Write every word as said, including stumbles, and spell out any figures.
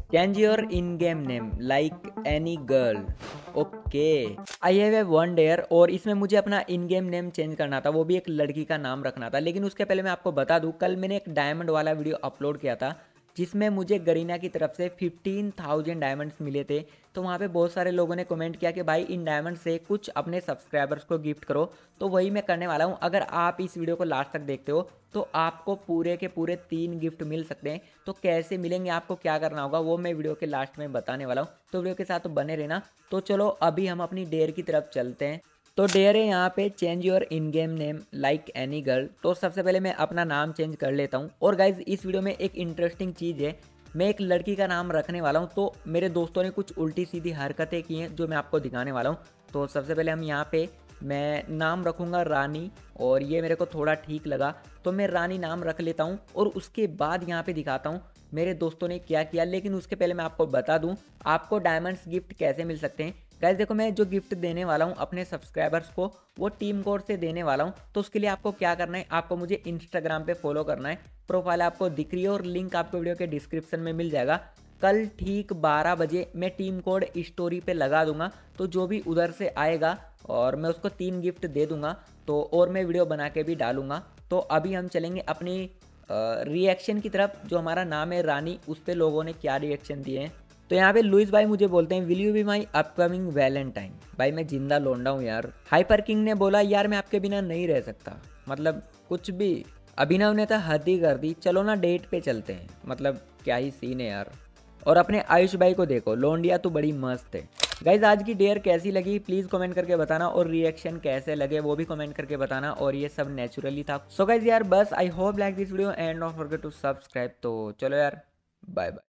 Change your in game name like any girl. Okay, I have a one dare, और इसमें मुझे अपना इन game name change करना था, वो भी एक लड़की का नाम रखना था। लेकिन उसके पहले मैं आपको बता दूं, कल मैंने एक डायमंड वाला वीडियो अपलोड किया था जिसमें मुझे गरीना की तरफ से फिफ्टीन थाउजेंड डायमंड्स मिले थे। तो वहाँ पे बहुत सारे लोगों ने कमेंट किया कि भाई इन डायमंड से कुछ अपने सब्सक्राइबर्स को गिफ्ट करो, तो वही मैं करने वाला हूँ। अगर आप इस वीडियो को लास्ट तक देखते हो तो आपको पूरे के पूरे तीन गिफ्ट मिल सकते हैं। तो कैसे मिलेंगे, आपको क्या करना होगा, वो मैं वीडियो के लास्ट में बताने वाला हूँ, तो वीडियो के साथ तो बने रहना। तो चलो अभी हम अपनी डेयर की तरफ चलते हैं। तो डेयर है यहाँ पे change your in game name like any girl. तो सबसे पहले मैं अपना नाम चेंज कर लेता हूँ। और गाइज इस वीडियो में एक इंटरेस्टिंग चीज़ है, मैं एक लड़की का नाम रखने वाला हूँ। तो मेरे दोस्तों ने कुछ उल्टी सीधी हरकतें की हैं जो मैं आपको दिखाने वाला हूँ। तो सबसे पहले हम यहाँ पे मैं नाम रखूँगा रानी, और ये मेरे को थोड़ा ठीक लगा तो मैं रानी नाम रख लेता हूँ। और उसके बाद यहाँ पे दिखाता हूँ मेरे दोस्तों ने क्या किया। लेकिन उसके पहले मैं आपको बता दूँ आपको डायमंड्स गिफ्ट कैसे मिल सकते हैं। गाइस देखो, मैं जो गिफ्ट देने वाला हूँ अपने सब्सक्राइबर्स को वो टीम कोड से देने वाला हूँ। तो उसके लिए आपको क्या करना है, आपको मुझे इंस्टाग्राम पे फॉलो करना है। प्रोफाइल आपको दिख रही है और लिंक आपको वीडियो के डिस्क्रिप्शन में मिल जाएगा। कल ठीक बारह बजे मैं टीम कोड स्टोरी पे लगा दूंगा, तो जो भी उधर से आएगा और मैं उसको तीन गिफ्ट दे दूंगा। तो और मैं वीडियो बना के भी डालूंगा। तो अभी हम चलेंगे अपनी रिएक्शन की तरफ। जो हमारा नाम है रानी, उस पर लोगों ने क्या रिएक्शन दिए हैं। तो यहाँ पे लुइस भाई मुझे बोलते हैं will you be my upcoming valentine. भाई मैं जिंदा लौंडा हूँ यार। हाइपर किंग ने बोला यार मैं आपके बिना नहीं रह सकता। मतलब कुछ भी। अभिनव ने तो हद ही कर दी, चलो ना डेट पे चलते हैं। मतलब क्या ही सीन है यार। और अपने आयुष भाई को देखो, लोंडिया तो बड़ी मस्त है। गाइज आज की डेयर कैसी लगी प्लीज़ कमेंट करके बताना, और रिएक्शन कैसे लगे वो भी कमेंट करके बताना। और ये सब नेचुरली था। सो गाइज यार बस I hope like this video and don't forget to subscribe. तो चलो यार, बाय बाय।